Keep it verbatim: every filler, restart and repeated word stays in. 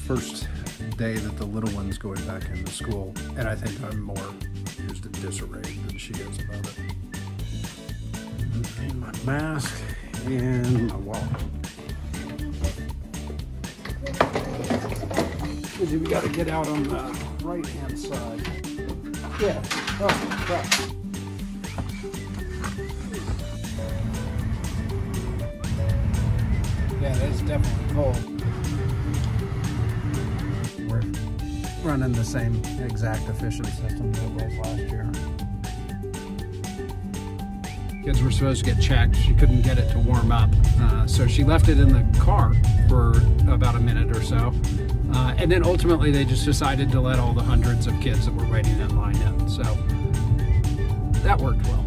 first day that the little one's going back into school, and I think I'm more used to disarray than she is about it. And my mask and my wallet. We got to get out on the right hand side. Yeah. Oh, crap. Yeah, it's definitely cold. We're running the same exact efficient system that it was last year. Kids were supposed to get checked. She couldn't get it to warm up, uh, so she left it in the car for about a minute or so. Uh, and then ultimately they just decided to let all the hundreds of kids that were waiting in line in. So that worked well.